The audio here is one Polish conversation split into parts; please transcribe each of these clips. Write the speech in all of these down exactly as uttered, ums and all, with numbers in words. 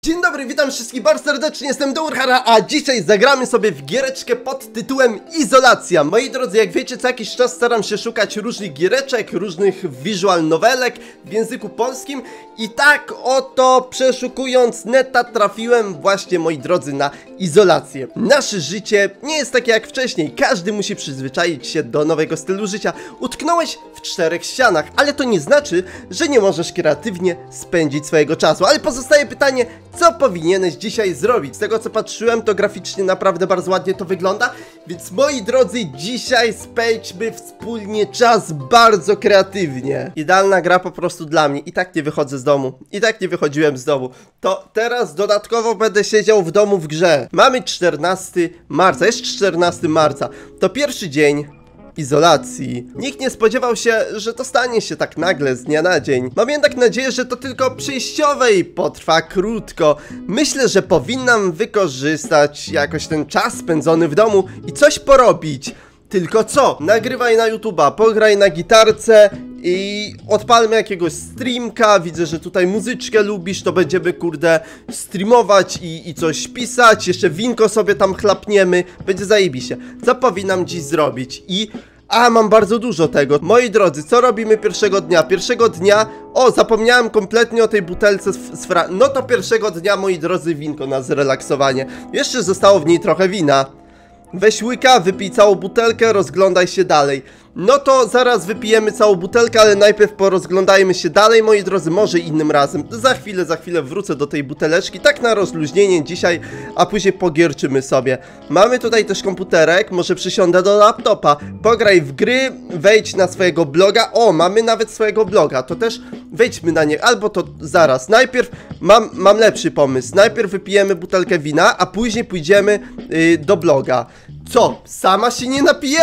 Dzień dobry, witam wszystkich bardzo serdecznie, jestem Dourhara, a dzisiaj zagramy sobie w giereczkę pod tytułem Izolacja. Moi drodzy, jak wiecie, co jakiś czas staram się szukać różnych giereczek, różnych visual novelek w języku polskim i tak oto przeszukując neta trafiłem właśnie, moi drodzy, na Izolację. Nasze życie nie jest takie jak wcześniej, każdy musi przyzwyczaić się do nowego stylu życia. Utknąłeś w czterech ścianach, ale to nie znaczy, że nie możesz kreatywnie spędzić swojego czasu. Ale pozostaje pytanie, co powinieneś dzisiaj zrobić? Z tego co patrzyłem, to graficznie naprawdę bardzo ładnie to wygląda. Więc moi drodzy, dzisiaj spędźmy wspólnie czas bardzo kreatywnie. Idealna gra po prostu dla mnie. I tak nie wychodzę z domu. I tak nie wychodziłem z domu. To teraz dodatkowo będę siedział w domu w grze. Mamy czternastego marca. Jest czternastego marca. To pierwszy dzień izolacji. Nikt nie spodziewał się, że to stanie się tak nagle z dnia na dzień. Mam jednak nadzieję, że to tylko przejściowe i potrwa krótko. Myślę, że powinnam wykorzystać jakoś ten czas spędzony w domu i coś porobić. Tylko co? Nagrywaj na YouTube'a, pograj na gitarce i odpalmy jakiegoś streamka. Widzę, że tutaj muzyczkę lubisz, to będziemy, kurde, streamować i, i coś pisać. Jeszcze winko sobie tam chlapniemy. Będzie zajebiście. Co powinnam dziś zrobić? I... A, mam bardzo dużo tego. Moi drodzy, co robimy pierwszego dnia? Pierwszego dnia... O, zapomniałem kompletnie o tej butelce z, z fra... No to pierwszego dnia, moi drodzy, winko na zrelaksowanie. Jeszcze zostało w niej trochę wina. Weź łyka, wypij całą butelkę, rozglądaj się dalej. No to zaraz wypijemy całą butelkę, ale najpierw porozglądajmy się dalej, moi drodzy, może innym razem. Za chwilę, za chwilę wrócę do tej buteleczki, tak na rozluźnienie dzisiaj, a później pogierczymy sobie. Mamy tutaj też komputerek, może przysiądę do laptopa. Pograj w gry, wejdź na swojego bloga. O, mamy nawet swojego bloga, to też wejdźmy na nie, albo to zaraz. Najpierw mam, mam lepszy pomysł, najpierw wypijemy butelkę wina, a później pójdziemy yy, do bloga. Co? Sama się nie napije?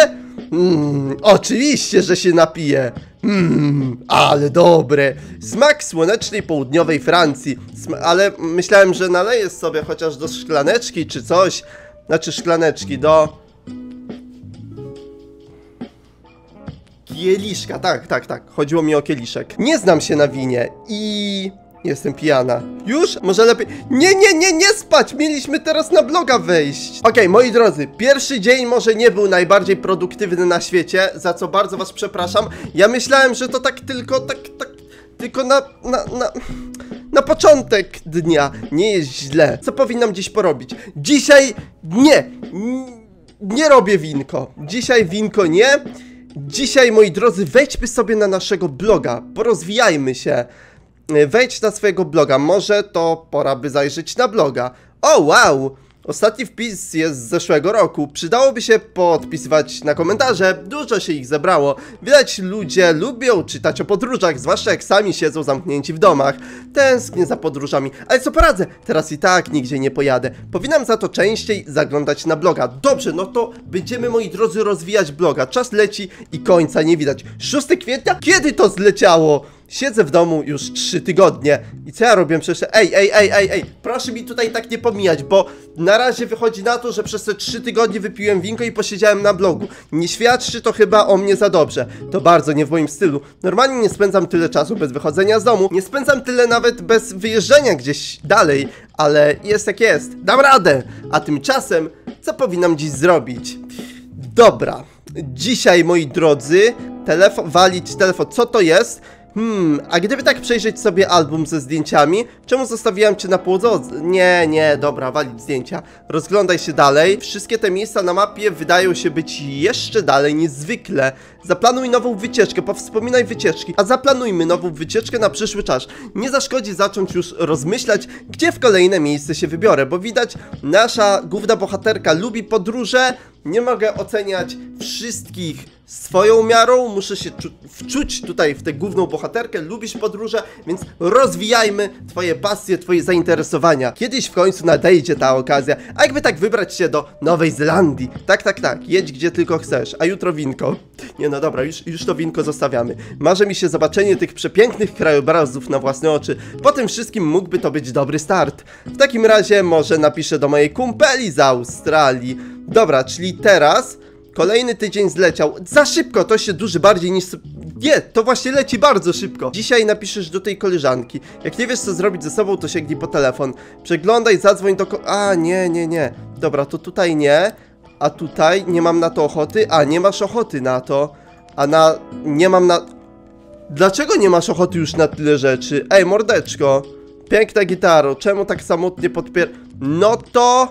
Mmm, oczywiście, że się napije. Mmm, ale dobre. Smak słonecznej południowej Francji. Sm ale myślałem, że naleję sobie chociaż do szklaneczki czy coś. Znaczy szklaneczki, do... kieliszka, tak, tak, tak. Chodziło mi o kieliszek. Nie znam się na winie i... Jestem pijana. Już? Może lepiej... Nie, nie, nie, nie spać! Mieliśmy teraz na bloga wejść. Okej, okay, moi drodzy, pierwszy dzień może nie był najbardziej produktywny na świecie, za co bardzo was przepraszam. Ja myślałem, że to tak tylko, tak, tak, tylko na, na, na... Na początek dnia. Nie jest źle. Co powinnam dziś porobić? Dzisiaj nie! Nie robię winko. Dzisiaj winko nie. Dzisiaj, moi drodzy, wejdźmy sobie na naszego bloga. Porozwijajmy się. Wejdź na swojego bloga, może to pora by zajrzeć na bloga. O, wow! Ostatni wpis jest z zeszłego roku. Przydałoby się podpisywać na komentarze, dużo się ich zebrało. Widać, ludzie lubią czytać o podróżach, zwłaszcza jak sami siedzą zamknięci w domach. Tęsknię za podróżami, ale co poradzę? Teraz i tak nigdzie nie pojadę. Powinnam za to częściej zaglądać na bloga. Dobrze, no to będziemy, moi drodzy, rozwijać bloga. Czas leci i końca nie widać. szóstego kwietnia? Kiedy to zleciało? Siedzę w domu już trzy tygodnie. I co ja robię przecież? Ej, ej, ej, ej, ej. Proszę mi tutaj tak nie pomijać, bo na razie wychodzi na to, że przez te trzy tygodnie wypiłem winko i posiedziałem na blogu. Nie świadczy to chyba o mnie za dobrze. To bardzo nie w moim stylu. Normalnie nie spędzam tyle czasu bez wychodzenia z domu. Nie spędzam tyle nawet bez wyjeżdżania gdzieś dalej. Ale jest jak jest. Dam radę. A tymczasem, co powinnam dziś zrobić? Dobra. Dzisiaj, moi drodzy, telefon, walić telefon. Co to jest? Hmm, a gdyby tak przejrzeć sobie album ze zdjęciami, czemu zostawiłem cię na półdrodze? Nie, nie, dobra, walić zdjęcia. Rozglądaj się dalej. Wszystkie te miejsca na mapie wydają się być jeszcze dalej niż zwykle. Zaplanuj nową wycieczkę, powspominaj wycieczki, a zaplanujmy nową wycieczkę na przyszły czas. Nie zaszkodzi zacząć już rozmyślać, gdzie w kolejne miejsce się wybiorę, bo widać, nasza główna bohaterka lubi podróże. Nie mogę oceniać wszystkich swoją miarą, muszę się wczuć tutaj w tę główną bohaterkę, lubisz podróże, więc rozwijajmy twoje pasje, twoje zainteresowania. Kiedyś w końcu nadejdzie ta okazja, a jakby tak wybrać się do Nowej Zelandii. Tak, tak, tak, jedź gdzie tylko chcesz, a jutro winko. Nie no dobra, już, już to winko zostawiamy. Marzy mi się zobaczenie tych przepięknych krajobrazów na własne oczy. Po tym wszystkim mógłby to być dobry start. W takim razie może napiszę do mojej kumpeli z Australii. Dobra, czyli teraz Kolejny tydzień zleciał. Za szybko, to się duży bardziej niż... Nie, to właśnie leci bardzo szybko. Dzisiaj napiszesz do tej koleżanki. Jak nie wiesz co zrobić ze sobą, to sięgnij po telefon. Przeglądaj, zadzwoń do... Ko a, nie, nie, nie. Dobra, to tutaj nie. A tutaj nie mam na to ochoty. A, nie masz ochoty na to. A na... nie mam na... Dlaczego nie masz ochoty już na tyle rzeczy? Ej, mordeczko. Piękna gitaro. Czemu tak samotnie podpier... No to...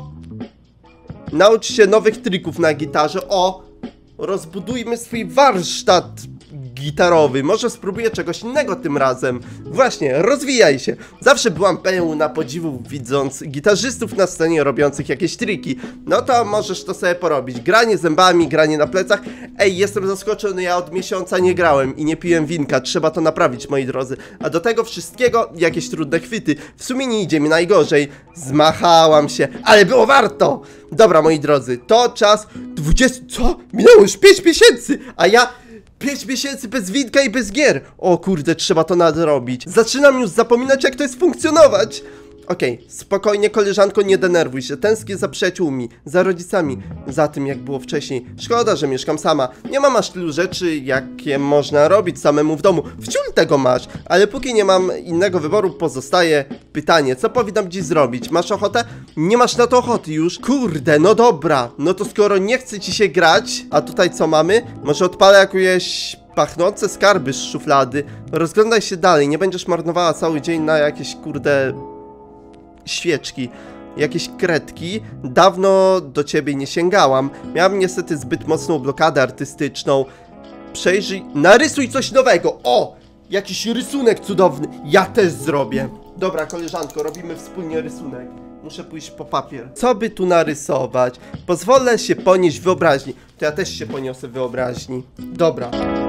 Naucz się nowych trików na gitarze. O! Rozbudujmy swój warsztat gitarowy. Może spróbuję czegoś innego tym razem. Właśnie, rozwijaj się. Zawsze byłam pełna podziwu, widząc gitarzystów na scenie robiących jakieś triki. No to możesz to sobie porobić. Granie zębami, granie na plecach. Ej, jestem zaskoczony, ja od miesiąca nie grałem i nie piłem winka. Trzeba to naprawić, moi drodzy. A do tego wszystkiego jakieś trudne chwyty. W sumie nie idzie mi najgorzej. Zmachałam się, ale było warto. Dobra, moi drodzy, to czas dwudziestu... Co? Minęło już pięć miesięcy, a ja... pięć miesięcy bez winka i bez gier. O kurde, trzeba to nadrobić. Zaczynam już zapominać, jak to jest funkcjonować. Okej, okay, spokojnie koleżanko, nie denerwuj się. Tęsknię za przyjaciółmi, za rodzicami, za tym jak było wcześniej. Szkoda, że mieszkam sama. Nie mam aż tylu rzeczy, jakie można robić samemu w domu. Wciul tego masz, ale póki nie mam innego wyboru, pozostaje pytanie, co powinnam dziś zrobić? Masz ochotę? Nie masz na to ochoty już? Kurde, no dobra. No to skoro nie chce ci się grać, a tutaj co mamy? Może odpalę jakieś... pachnące skarby z szuflady. Rozglądaj się dalej, nie będziesz marnowała cały dzień na jakieś kurde... świeczki, jakieś kredki. Dawno do ciebie nie sięgałam. Miałam niestety zbyt mocną blokadę artystyczną. Przejrzyj, narysuj coś nowego. O! Jakiś rysunek cudowny. Ja też zrobię. Dobra, koleżanko, robimy wspólnie rysunek. Muszę pójść po papier. Co by tu narysować? Pozwolę się ponieść wyobraźni. To ja też się poniosę wyobraźni. Dobra.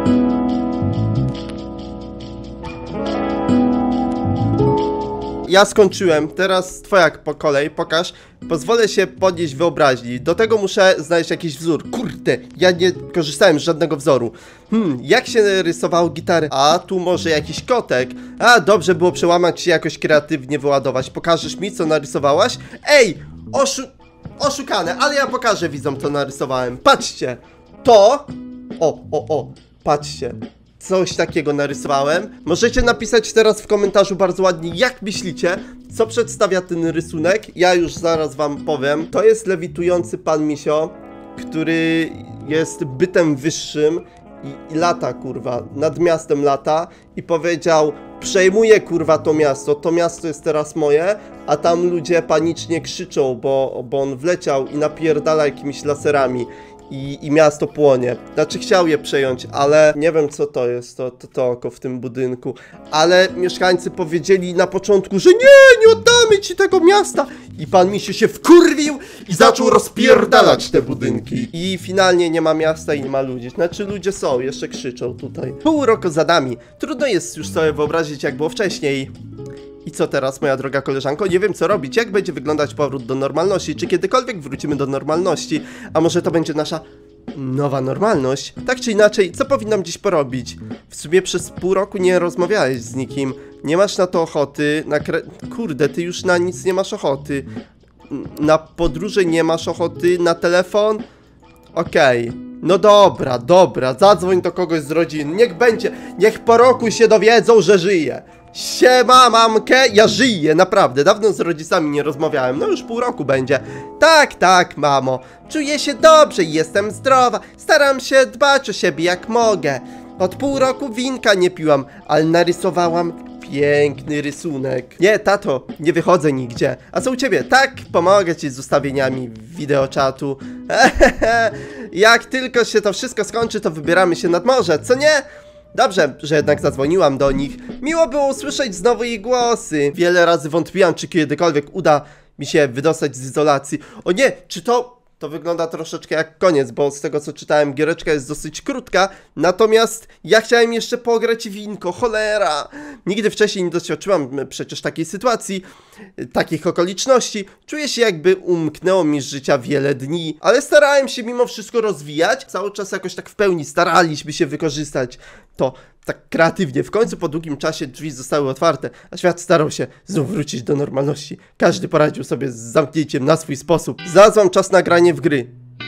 Ja skończyłem, teraz twoja po kolei, pokaż. Pozwolę się podnieść wyobraźni. Do tego muszę znaleźć jakiś wzór. Kurde, ja nie korzystałem z żadnego wzoru. Hmm, jak się rysowało gitary? A, tu może jakiś kotek. A, dobrze było przełamać się jakoś kreatywnie wyładować. Pokażesz mi, co narysowałaś? Ej, oszu... oszukane, ale ja pokażę widzom, co narysowałem. Patrzcie, to... O, o, o, patrzcie. Coś takiego narysowałem. Możecie napisać teraz w komentarzu bardzo ładnie, jak myślicie, co przedstawia ten rysunek. Ja już zaraz wam powiem. To jest lewitujący pan Misio, który jest bytem wyższym i, i lata, kurwa, nad miastem lata i powiedział: przejmuję, kurwa, to miasto, to miasto jest teraz moje, a tam ludzie panicznie krzyczą, bo, bo on wleciał i napierdala jakimiś laserami. I, I miasto płonie. Znaczy chciał je przejąć, ale nie wiem co to jest, to, to, to oko w tym budynku. Ale mieszkańcy powiedzieli na początku, że nie, nie oddamy ci tego miasta. I pan Misiu się wkurwił i zaczął rozpierdalać te budynki. I finalnie nie ma miasta i nie ma ludzi. Znaczy ludzie są, jeszcze krzyczą tutaj. Pół roku za nami. Trudno jest już sobie wyobrazić, jak było wcześniej. I co teraz, moja droga koleżanko? Nie wiem co robić, jak będzie wyglądać powrót do normalności, czy kiedykolwiek wrócimy do normalności, a może to będzie nasza nowa normalność? Tak czy inaczej, co powinnam dziś porobić? W sumie przez pół roku nie rozmawiałeś z nikim, nie masz na to ochoty, na kre... Kurde, ty już na nic nie masz ochoty. Na podróże nie masz ochoty, na telefon? Okej. Okay. No dobra, dobra, zadzwoń do kogoś z rodziny, niech będzie, niech po roku się dowiedzą, że żyje. Siema, mamkę, ja żyję, naprawdę, dawno z rodzicami nie rozmawiałem, no już pół roku będzie. Tak, tak, mamo, czuję się dobrze i jestem zdrowa, staram się dbać o siebie jak mogę. Od pół roku winka nie piłam, ale narysowałam piękny rysunek. Nie, tato, nie wychodzę nigdzie. A co u ciebie? Tak, pomogę ci z ustawieniami wideoczatu. Jak tylko się to wszystko skończy, to wybieramy się nad morze, co nie? Dobrze, że jednak zadzwoniłam do nich. Miło było usłyszeć znowu ich głosy. Wiele razy wątpiłam, czy kiedykolwiek uda mi się wydostać z izolacji. O nie, czy to... To wygląda troszeczkę jak koniec, bo z tego co czytałem, giereczka jest dosyć krótka. Natomiast ja chciałem jeszcze pograć winko, cholera. Nigdy wcześniej nie doświadczyłam przecież takiej sytuacji, takich okoliczności. Czuję się, jakby umknęło mi z życia wiele dni, ale starałem się mimo wszystko rozwijać. Cały czas jakoś tak w pełni staraliśmy się wykorzystać to tak kreatywnie. W końcu po długim czasie drzwi zostały otwarte, a świat starał się znów wrócić do normalności. Każdy poradził sobie z zamknięciem na swój sposób. Znalazłam czas na granie w gry.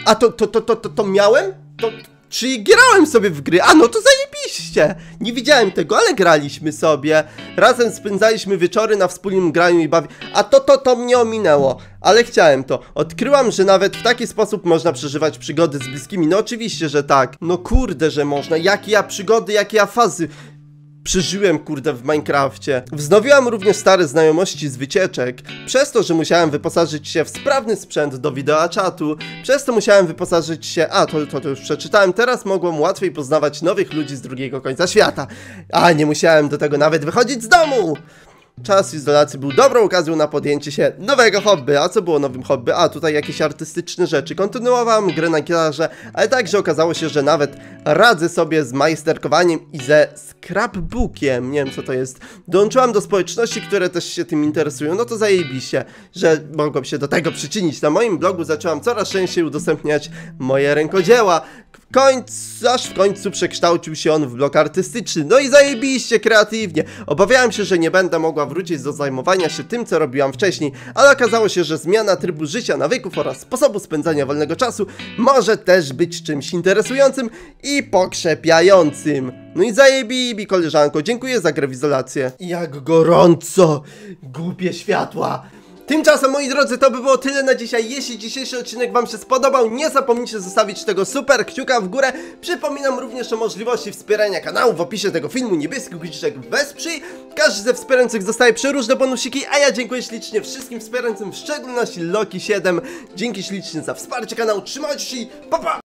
A to, to, to, to, to, to miałem? To... Czyli grałem sobie w gry, a no to zajebiście. Nie widziałem tego, ale graliśmy sobie. Razem spędzaliśmy wieczory na wspólnym graniu i bawi... A to, to, to mnie ominęło. Ale chciałem to. Odkryłam, że nawet w taki sposób można przeżywać przygody z bliskimi. No oczywiście, że tak. No kurde, że można. Jakie ja przygody, jakie ja fazy przeżyłem, kurde, w Minecrafcie. Wznowiłam również stare znajomości z wycieczek, przez to, że musiałem wyposażyć się w sprawny sprzęt do wideoczatu, przez to musiałem wyposażyć się... A, to, to, to już przeczytałem, teraz mogłem łatwiej poznawać nowych ludzi z drugiego końca świata. A, nie musiałem do tego nawet wychodzić z domu! Czas izolacji był dobrą okazją na podjęcie się nowego hobby. A co było nowym hobby? A tutaj jakieś artystyczne rzeczy. Kontynuowałem grę na gitarze, ale także okazało się, że nawet radzę sobie z majsterkowaniem i ze scrapbookiem. Nie wiem co to jest. Dołączyłam do społeczności, które też się tym interesują. No to zajebiście, że mogłem się do tego przyczynić. Na moim blogu zaczęłam coraz częściej udostępniać moje rękodzieła. W końcu, aż w końcu przekształcił się on w blog artystyczny. No i zajebiście kreatywnie. Obawiałem się, że nie będę mogła wrócić do zajmowania się tym, co robiłam wcześniej, ale okazało się, że zmiana trybu życia, nawyków oraz sposobu spędzania wolnego czasu może też być czymś interesującym i pokrzepiającym. No i zajebibi, koleżanko, dziękuję za grę w izolację. Jak gorąco, głupie światła. Tymczasem, moi drodzy, to by było tyle na dzisiaj. Jeśli dzisiejszy odcinek wam się spodobał, nie zapomnijcie zostawić tego super kciuka w górę. Przypominam również o możliwości wspierania kanału w opisie tego filmu. Niebieski guziczek wesprzyj. Każdy ze wspierających dostaje przeróżne bonusiki, a ja dziękuję ślicznie wszystkim wspierającym, w szczególności Loki siedem. Dzięki ślicznie za wsparcie kanału. Trzymajcie się i pa pa!